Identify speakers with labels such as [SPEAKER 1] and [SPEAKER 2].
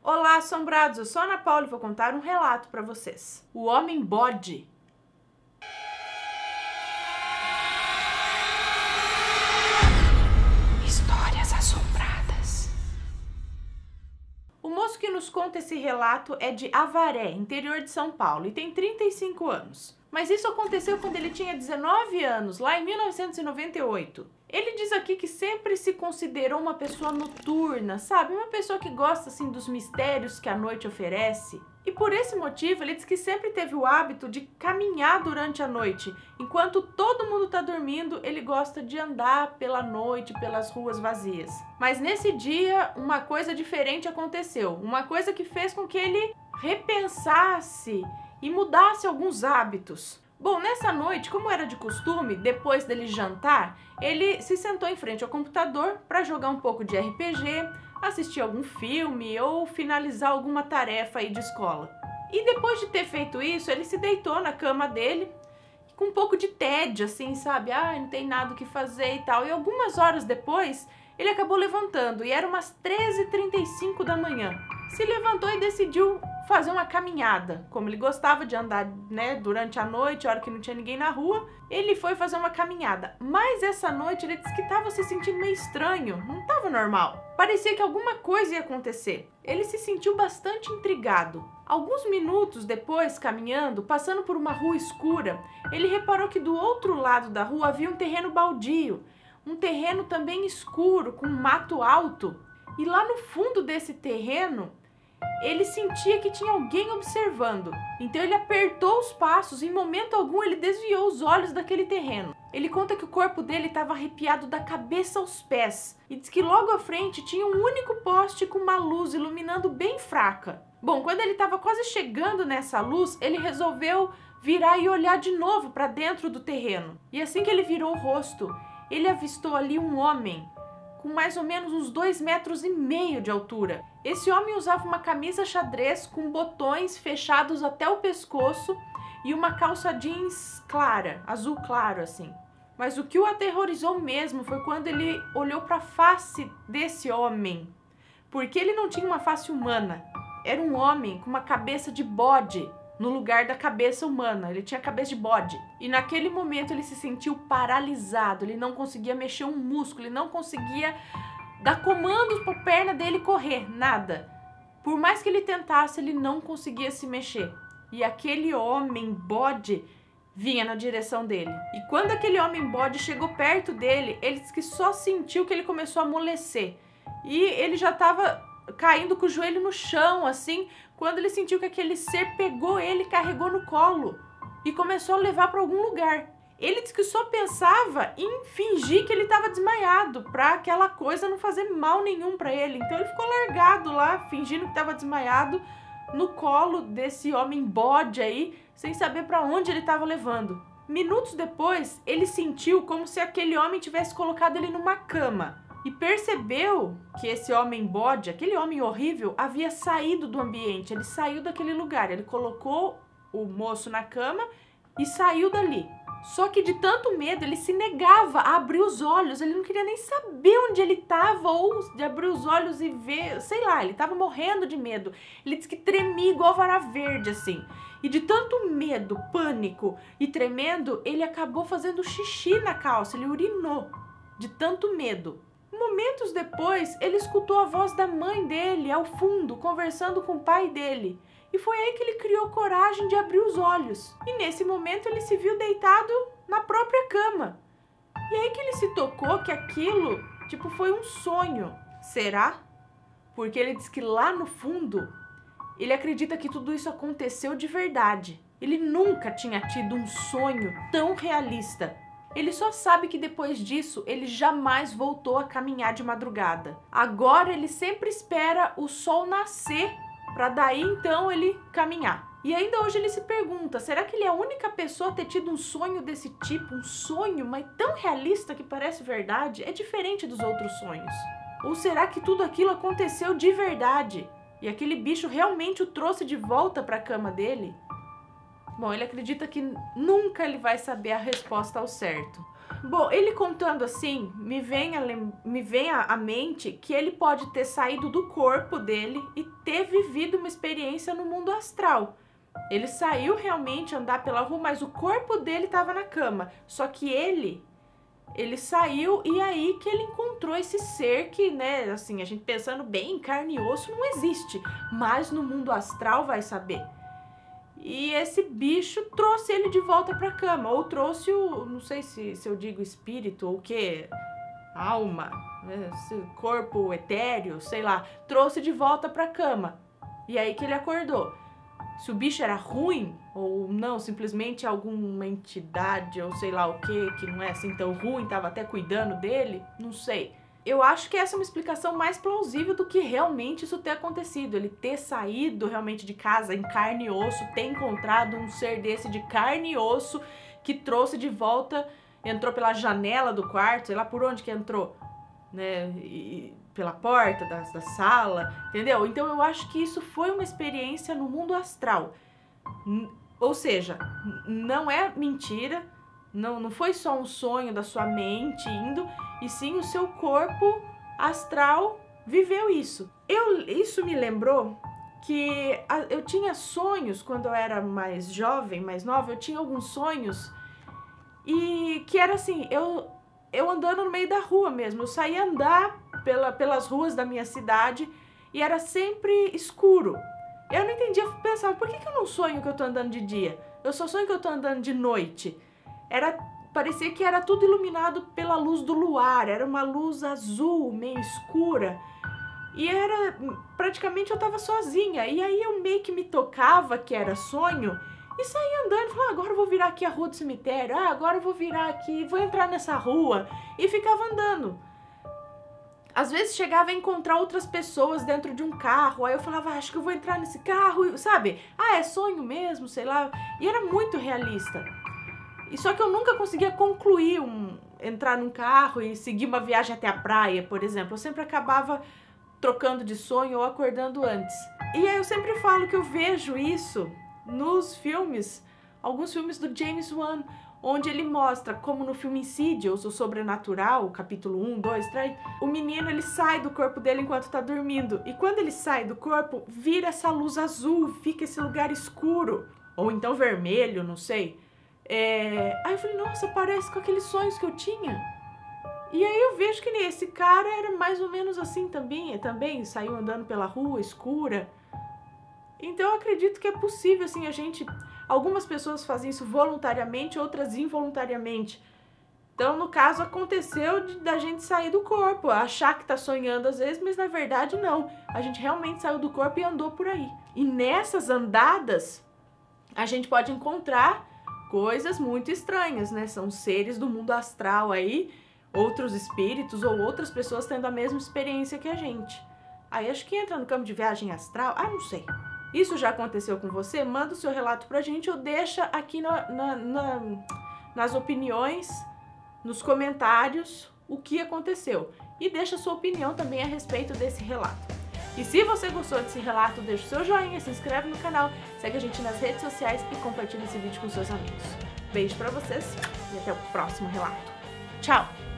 [SPEAKER 1] Olá, assombrados! Eu sou a Ana Paula e vou contar um relato para vocês. O Homem Bode. Histórias assombradas. O moço que nos conta esse relato é de Avaré, interior de São Paulo, e tem 35 anos. Mas isso aconteceu quando ele tinha 19 anos, lá em 1998. Ele diz aqui que sempre se considerou uma pessoa noturna, sabe? Uma pessoa que gosta, assim, dos mistérios que a noite oferece. E por esse motivo, ele diz que sempre teve o hábito de caminhar durante a noite. Enquanto todo mundo tá dormindo, ele gosta de andar pela noite, pelas ruas vazias. Mas nesse dia, uma coisa diferente aconteceu. Uma coisa que fez com que ele repensasse e mudasse alguns hábitos. Bom, nessa noite, como era de costume, depois dele jantar, ele se sentou em frente ao computador para jogar um pouco de RPG, assistir algum filme ou finalizar alguma tarefa aí de escola. E depois de ter feito isso, ele se deitou na cama dele, com um pouco de tédio, assim, sabe? Não tem nada o que fazer e tal. E algumas horas depois, ele acabou levantando, e era umas 13h35 da manhã. Se levantou e decidiu fazer uma caminhada. Como ele gostava de andar, né, durante a noite, a hora que não tinha ninguém na rua, ele foi fazer uma caminhada. Mas essa noite ele disse que estava se sentindo meio estranho, não estava normal. Parecia que alguma coisa ia acontecer. Ele se sentiu bastante intrigado. Alguns minutos depois, caminhando, passando por uma rua escura, ele reparou que do outro lado da rua havia um terreno baldio, um terreno também escuro, com um mato alto. E lá no fundo desse terreno, ele sentia que tinha alguém observando. Então ele apertou os passos e em momento algum ele desviou os olhos daquele terreno. Ele conta que o corpo dele estava arrepiado da cabeça aos pés e diz que logo à frente tinha um único poste com uma luz iluminando bem fraca. Bom, quando ele estava quase chegando nessa luz, ele resolveu virar e olhar de novo para dentro do terreno. E assim que ele virou o rosto, ele avistou ali um homem com mais ou menos uns 2,5 metros de altura. Esse homem usava uma camisa xadrez com botões fechados até o pescoço e uma calça jeans clara, azul claro assim. Mas o que o aterrorizou mesmo foi quando ele olhou para a face desse homem, porque ele não tinha uma face humana. Era um homem com uma cabeça de bode no lugar da cabeça humana. Ele tinha cabeça de bode. E naquele momento ele se sentiu paralisado. Ele não conseguia mexer um músculo. Ele não conseguia dar comandos para a perna dele correr. Nada. Por mais que ele tentasse, ele não conseguia se mexer. E aquele homem bode vinha na direção dele. E quando aquele homem bode chegou perto dele, ele disse que só sentiu que ele começou a amolecer. E ele já estava caindo com o joelho no chão, assim, quando ele sentiu que aquele ser pegou ele, carregou no colo e começou a levar para algum lugar. Ele disse que só pensava em fingir que ele estava desmaiado, para aquela coisa não fazer mal nenhum para ele. Então ele ficou largado lá, fingindo que estava desmaiado, no colo desse homem bode aí, sem saber para onde ele estava levando. Minutos depois, ele sentiu como se aquele homem tivesse colocado ele numa cama. E percebeu que esse homem bode, aquele homem horrível, havia saído do ambiente. Ele saiu daquele lugar, ele colocou o moço na cama e saiu dali. Só que de tanto medo, ele se negava a abrir os olhos. Ele não queria nem saber onde ele estava ou de abrir os olhos e ver, sei lá, ele estava morrendo de medo. Ele disse que tremia igual vara verde, assim. E de tanto medo, pânico e tremendo, ele acabou fazendo xixi na calça, ele urinou de tanto medo. Momentos depois, ele escutou a voz da mãe dele ao fundo, conversando com o pai dele. E foi aí que ele criou coragem de abrir os olhos. E nesse momento ele se viu deitado na própria cama. E aí que ele se tocou que aquilo, foi um sonho. Será? Porque ele diz que lá no fundo, ele acredita que tudo isso aconteceu de verdade. Ele nunca tinha tido um sonho tão realista. Ele só sabe que depois disso, ele jamais voltou a caminhar de madrugada. Agora ele sempre espera o sol nascer para daí então ele caminhar. E ainda hoje ele se pergunta, será que ele é a única pessoa a ter tido um sonho desse tipo? Um sonho, mas tão realista que parece verdade? É diferente dos outros sonhos. Ou será que tudo aquilo aconteceu de verdade? E aquele bicho realmente o trouxe de volta para a cama dele? Bom, ele acredita que nunca ele vai saber a resposta ao certo. Bom, ele contando assim, me vem à mente que ele pode ter saído do corpo dele e ter vivido uma experiência no mundo astral. Ele saiu realmente andar pela rua, mas o corpo dele estava na cama. Só que ele saiu e aí que ele encontrou esse ser que, né, assim, a gente pensando bem, carne e osso não existe, mas no mundo astral vai saber. E esse bicho trouxe ele de volta pra cama, ou trouxe o, não sei se eu digo espírito ou o que, alma, né, corpo etéreo, sei lá, trouxe de volta pra cama. E aí que ele acordou. Se o bicho era ruim ou não, simplesmente alguma entidade ou sei lá o que não é assim tão ruim, tava até cuidando dele, não sei. Eu acho que essa é uma explicação mais plausível do que realmente isso ter acontecido. Ele ter saído realmente de casa em carne e osso, ter encontrado um ser desse de carne e osso que trouxe de volta, entrou pela janela do quarto, sei lá por onde que entrou, né? E pela porta da sala, entendeu? Então eu acho que isso foi uma experiência no mundo astral. Ou seja, não é mentira, não foi só um sonho da sua mente indo, e sim o seu corpo astral viveu isso. Isso me lembrou que eu tinha sonhos quando eu era mais jovem, mais nova, eu tinha alguns sonhos e que era assim, eu andando no meio da rua mesmo, eu saía andar pelas ruas da minha cidade e era sempre escuro. Eu não entendia, eu pensava, por que eu não sonho que eu tô andando de dia? Eu só sonho que eu tô andando de noite. Parecia que era tudo iluminado pela luz do luar, era uma luz azul, meio escura. E praticamente eu tava sozinha, e aí eu meio que me tocava que era sonho, e saía andando, falava, agora eu vou virar aqui a rua do cemitério, agora eu vou virar aqui, vou entrar nessa rua, e ficava andando. Às vezes chegava a encontrar outras pessoas dentro de um carro, aí eu falava, acho que eu vou entrar nesse carro, sabe? É sonho mesmo, sei lá, e era muito realista. E só que eu nunca conseguia concluir entrar num carro e seguir uma viagem até a praia, por exemplo. Eu sempre acabava trocando de sonho ou acordando antes. E aí eu sempre falo que eu vejo isso nos filmes, alguns filmes do James Wan, onde ele mostra como no filme Insidious, o Sobrenatural, capítulo 1, 2, 3, o menino ele sai do corpo dele enquanto tá dormindo. E quando ele sai do corpo, vira essa luz azul, fica esse lugar escuro. Ou então vermelho, não sei. Aí eu falei, nossa, parece com aqueles sonhos que eu tinha. E aí eu vejo que esse cara era mais ou menos assim também saiu andando pela rua escura. Então eu acredito que é possível, assim, algumas pessoas fazem isso voluntariamente, outras involuntariamente. Então, no caso, aconteceu da gente sair do corpo, achar que tá sonhando às vezes, mas na verdade não. A gente realmente saiu do corpo e andou por aí. E nessas andadas, a gente pode encontrar coisas muito estranhas, né? São seres do mundo astral aí, outros espíritos ou outras pessoas tendo a mesma experiência que a gente. Aí acho que entra no campo de viagem astral, não sei. Isso já aconteceu com você? Manda o seu relato pra gente ou deixa aqui nas opiniões, nos comentários, o que aconteceu. E deixa a sua opinião também a respeito desse relato. E se você gostou desse relato, deixa o seu joinha, se inscreve no canal, segue a gente nas redes sociais e compartilha esse vídeo com seus amigos. Beijo pra vocês e até o próximo relato. Tchau!